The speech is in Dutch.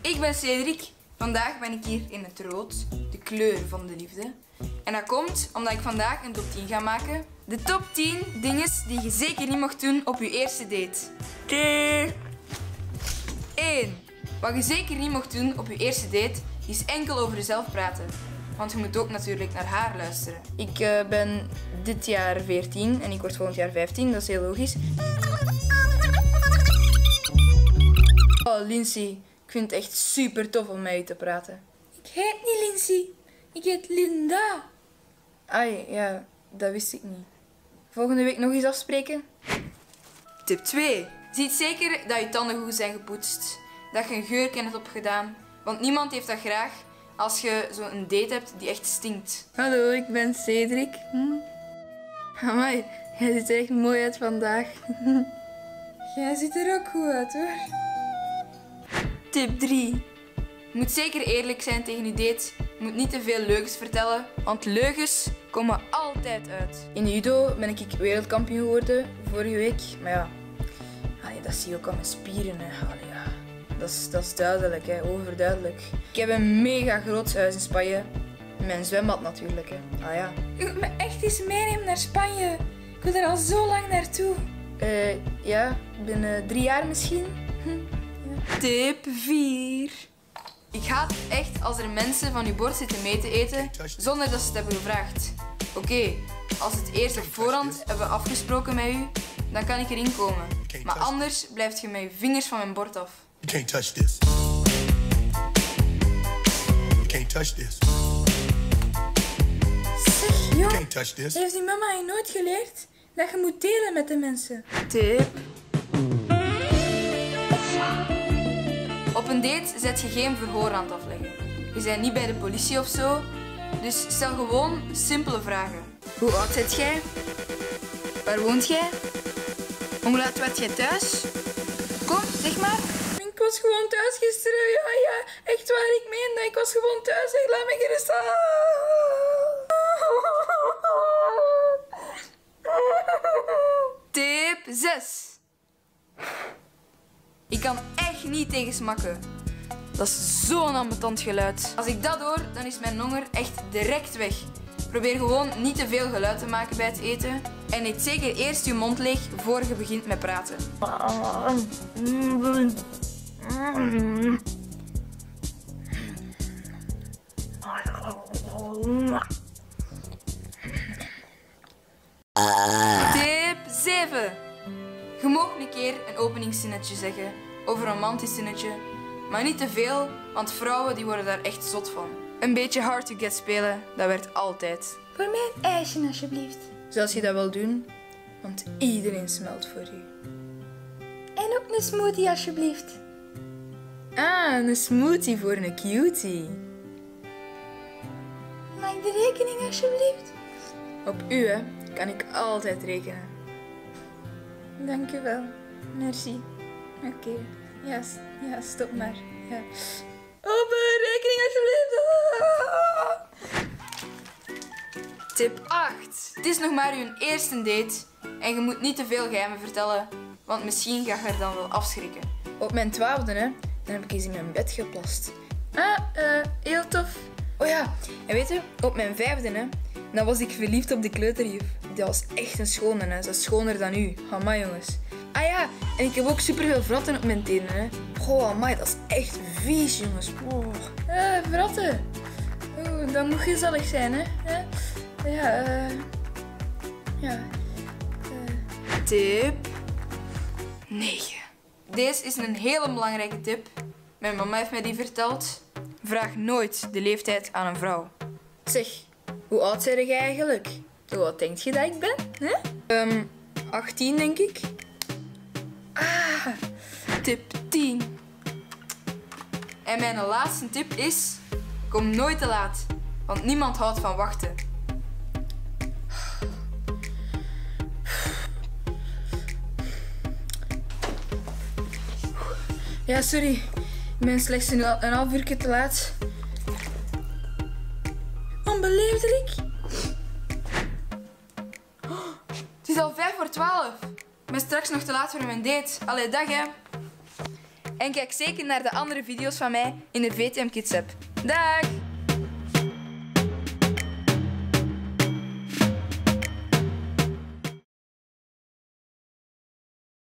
Ik ben Cedric. Vandaag ben ik hier in het rood, de kleur van de liefde. En dat komt omdat ik vandaag een top 10 ga maken. De top 10 dingen die je zeker niet mag doen op je eerste date. 1. Wat je zeker niet mag doen op je eerste date is enkel over jezelf praten. Want je moet ook natuurlijk naar haar luisteren. Ik ben dit jaar 14 en ik word volgend jaar 15, dat is heel logisch. Oh, Lindsay, ik vind het echt super tof om met je te praten. Ik heet niet Lindsay, ik heet Linda. Ai, ja, dat wist ik niet. Volgende week nog eens afspreken? Tip 2. Ziet zeker dat je tanden goed zijn gepoetst. Dat je een geurken hebt opgedaan. Want niemand heeft dat graag als je zo'n date hebt die echt stinkt. Hallo, ik ben Cedric. Amai, jij ziet er echt mooi uit vandaag. Jij ziet er ook goed uit hoor. Tip 3. Je moet zeker eerlijk zijn tegen je date. Je moet niet te veel leugens vertellen, want leugens komen altijd uit. In de judo ben ik wereldkampioen geworden vorige week. Maar ja, dat zie je ook aan mijn spieren. Hè. Ja. Dat is duidelijk, hè. Overduidelijk. Ik heb een mega groot huis in Spanje. Mijn zwembad natuurlijk. Hè. Ja. Je moet me echt eens meenemen naar Spanje. Ik wil er al zo lang naartoe. Ja, binnen 3 jaar misschien. Ja. Tip 4. Ik haat echt als er mensen van uw bord zitten mee te eten zonder dat ze het hebben gevraagd. Oké, als het eerst op voorhand hebben afgesproken met u, dan kan ik erin komen. Maar anders blijft je met je vingers van mijn bord af. You can't touch this. You can't touch this. Zeg, joh, Can't touch this. heeft die mama je nooit geleerd dat je moet delen met de mensen? Tip. Op een date zet je geen verhoor aan het afleggen. Je bent niet bij de politie of zo, dus stel gewoon simpele vragen. Hoe oud bent jij? Waar woont jij? Hoe laat werd jij thuis? Kom, zeg maar. Ik was gewoon thuis gisteren. Ja, echt waar, ik meen dat. Ik was gewoon thuis. Zeg, laat me gerust. Tip 6. Ik kan echt niet tegen smakken. Dat is zo'n ambetant geluid. Als ik dat hoor, dan is mijn honger echt direct weg. Probeer gewoon niet te veel geluid te maken bij het eten. En eet zeker eerst je mond leeg voor je begint met praten. Tip 7. Je mag een keer een openingszinnetje zeggen. Of een romantisch zinnetje. Maar niet te veel, want vrouwen die worden daar echt zot van. Een beetje hard to get spelen, dat werkt altijd. Voor mij een ijsje alsjeblieft. Zoals je dat wil doen, want iedereen smelt voor u. En ook een smoothie alsjeblieft. Ah, een smoothie voor een cutie. Mag ik de rekening alsjeblieft? Op u, hè, kan ik altijd rekenen. Dank u wel. Merci. Oké. Ja, stop maar. Ja. Open, rekening alsjeblieft. Tip 8. Het is nog maar uw eerste date en je moet niet te veel geheimen vertellen, want misschien ga je er dan wel afschrikken. Op mijn 12e, hè, dan heb ik eens in mijn bed geplast. Heel tof. Oh ja, en weet je, op mijn 5e, hè, dan was ik verliefd op de kleuterjuf. Dat was echt een schone, hè. Dat is schoner dan u. Amai, jongens. Ah ja, en ik heb ook superveel vratten op mijn tenen, hè. Goh, amai, dat is echt vies, jongens. Oh. Vratten. Oh, dat moet gezellig zijn, hè. Tip 9. Deze is een hele belangrijke tip. Mijn mama heeft mij die verteld. Vraag nooit de leeftijd aan een vrouw. Zeg, hoe oud ben jij eigenlijk? Hoe oud denk je dat ik ben? Hè? 18 denk ik. Tip 10. En mijn laatste tip is: kom nooit te laat, want niemand houdt van wachten. Ja, sorry. Ik ben slechts een half uur te laat. Onbeleefdelijk. Het is al 11:55. Ik ben straks nog te laat voor mijn date. Allee, dag hè. En kijk zeker naar de andere video's van mij in de VTM Kids app. Dag!